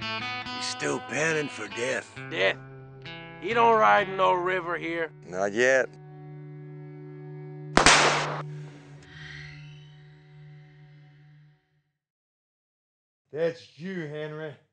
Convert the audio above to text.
He's still panning for death. Death. He don't ride in no river here. Not yet. That's you, Henry.